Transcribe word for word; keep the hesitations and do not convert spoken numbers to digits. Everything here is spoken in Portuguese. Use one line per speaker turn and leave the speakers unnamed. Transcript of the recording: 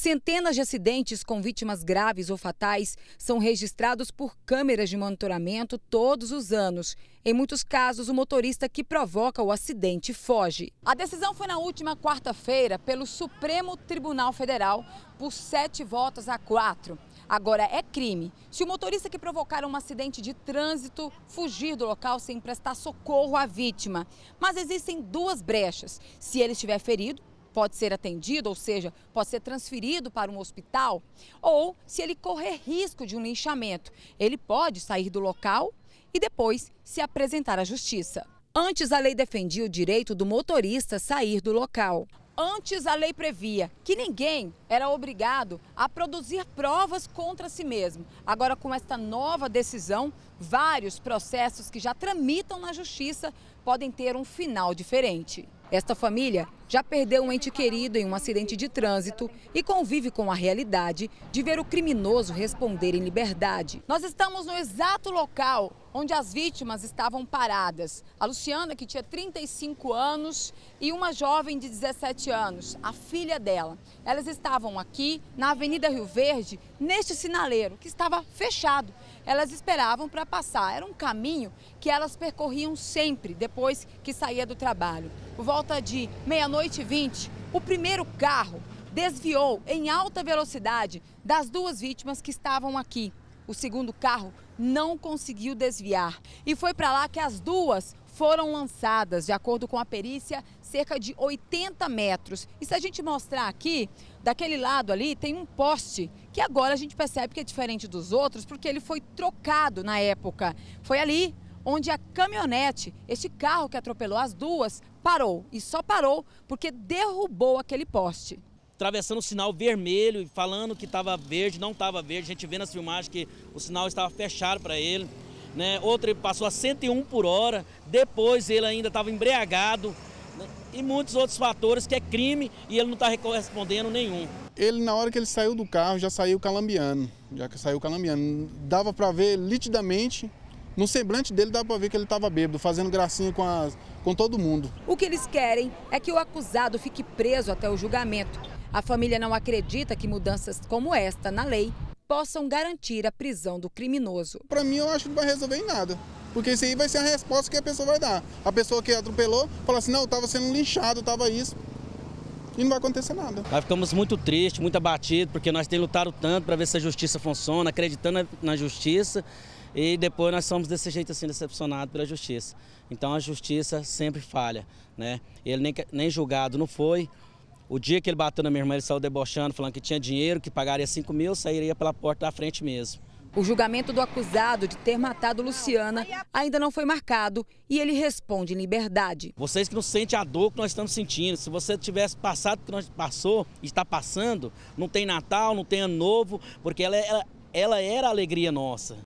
Centenas de acidentes com vítimas graves ou fatais são registrados por câmeras de monitoramento todos os anos. Em muitos casos, o motorista que provoca o acidente foge. A decisão foi na última quarta-feira pelo Supremo Tribunal Federal por sete votos a quatro. Agora é crime se o motorista que provocar um acidente de trânsito fugir do local sem prestar socorro à vítima. Mas existem duas brechas. Se ele estiver ferido, pode ser atendido, ou seja, pode ser transferido para um hospital, ou se ele correr risco de um linchamento, ele pode sair do local e depois se apresentar à justiça. Antes, a lei defendia o direito do motorista sair do local. Antes, a lei previa que ninguém era obrigado a produzir provas contra si mesmo. Agora, com esta nova decisão, vários processos que já tramitam na justiça podem ter um final diferente. Esta família já perdeu um ente querido em um acidente de trânsito e convive com a realidade de ver o criminoso responder em liberdade. Nós estamos no exato local onde as vítimas estavam paradas. A Luciana, que tinha trinta e cinco anos, e uma jovem de dezessete anos, a filha dela. Elas estavam aqui na Avenida Rio Verde, neste sinaleiro, que estava fechado. Elas esperavam para passar. Era um caminho que elas percorriam sempre depois que saía do trabalho. Por volta de meia-noite e vinte, o primeiro carro desviou em alta velocidade das duas vítimas que estavam aqui. O segundo carro não conseguiu desviar e foi para lá que as duas foram lançadas. De acordo com a perícia, cerca de oitenta metros. E se a gente mostrar aqui, daquele lado ali tem um poste que agora a gente percebe que é diferente dos outros porque ele foi trocado na época. Foi ali onde a caminhonete, este carro que atropelou as duas, parou. E só parou porque derrubou aquele poste.
Atravessando o sinal vermelho e falando que estava verde, não estava verde. A gente vê nas filmagens que o sinal estava fechado para ele. Né? Outro ele passou a cento e um por hora, depois ele ainda estava embriagado, né? E muitos outros fatores que é crime e ele não está correspondendo nenhum.
Ele, na hora que ele saiu do carro, já saiu calambiando, já que saiu calambiando. Dava para ver nitidamente, no semblante dele dava para ver que ele estava bêbado, fazendo gracinha com, as, com todo mundo.
O que eles querem é que o acusado fique preso até o julgamento. A família não acredita que mudanças como esta na lei possam garantir a prisão do criminoso.
Para mim, eu acho que não vai resolver em nada, porque isso aí vai ser a resposta que a pessoa vai dar. A pessoa que atropelou fala assim, não, estava sendo linchado, estava isso, e não vai acontecer nada.
Nós ficamos muito tristes, muito abatidos, porque nós temos lutado tanto para ver se a justiça funciona, acreditando na justiça, e depois nós somos desse jeito assim, decepcionados pela justiça. Então a justiça sempre falha, né? Ele nem, nem julgado não foi. O dia que ele bateu na minha irmã, ele saiu debochando, falando que tinha dinheiro, que pagaria cinco mil, sairia pela porta da frente mesmo.
O julgamento do acusado de ter matado Luciana ainda não foi marcado e ele responde em liberdade.
Vocês que não sentem a dor que nós estamos sentindo, se você tivesse passado o que nós passou e está passando, não tem Natal, não tem Ano Novo, porque ela, ela, ela era a alegria nossa.